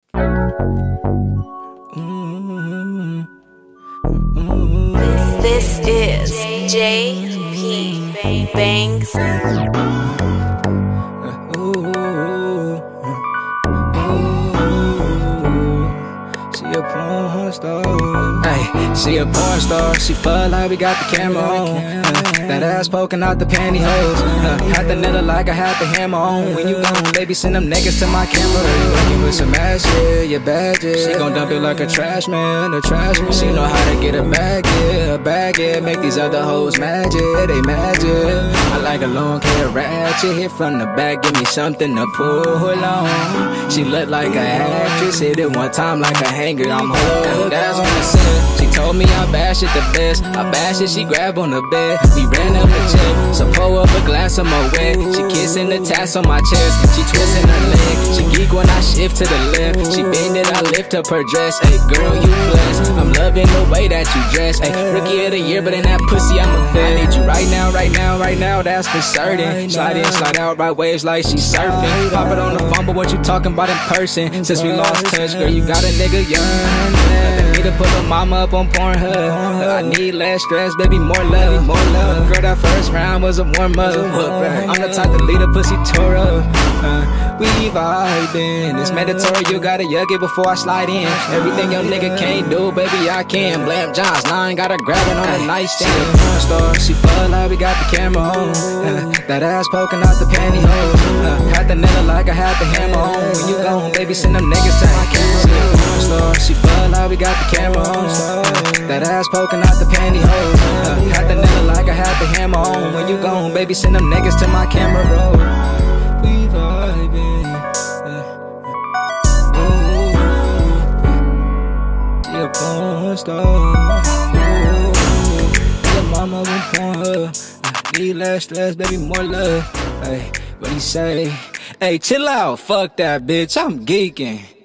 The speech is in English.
This is JP Banks. She a porn star. Ay, she a porn star. She fuck like we got the camera on. That ass poking out the pantyhose. Had the needle like I had the hammer on. When you gone, baby, send them niggas to my camera. Working with some ass, yeah, your bad, yeah. She gon' dump it like a trash man, a trash man. She know how to get a bag, yeah, a bag, yeah. Make these other hoes mad, yeah, they mad, yeah. I like a long hair ratchet, hit from the back, give me something to pull on. She look like a actress, hit it one time like a hanger, I'm hooked. That's on the set. She told me I bash it the best. I bash it, she grab on the bed. We ran up a check, so pour up a glass of my wet. She kissing the tats on my chest, she twisting her leg. She geek when I shift to the left. She bend it, I lift up her dress. Hey girl, you blessed. I'm loving the way that you dress. Hey, rookie of the year, but in that pussy I'm a vet. I need you right now, right now, right now. That's for certain. Slide in, slide out, right waves like she surfing. Pop it on the phone, but what you talking about in person? Since we lost touch, girl, you got a nigga yearn. Need to put my mama up on Pornhub. I need less stress, baby, more love, more love. Girl, that first round was a warm up. I'm the type to lead a pussy tour up. We vibing, it's mandatory, you gotta yug it before I slide in. Everything your nigga can't do, baby, I can. Blam Johns, now I ain't gotta grab it on a nightstand. She a porn star, she fuck like we got the camera on. That ass poking out the pantyhose. Had the needle like I had the hammer on. When you gone, baby, send them niggas to my camera. She a porn star, she fuck like we got the camera on. That ass poking out the pantyhose. Had the needle like I had the hammer on. When you gone, baby, send them niggas to my camera roll. We vibing, she a porn star. Your mama won't porn her. Need less stress, baby, more love. Hey, what he say? Hey, chill out, fuck that bitch, I'm geeking.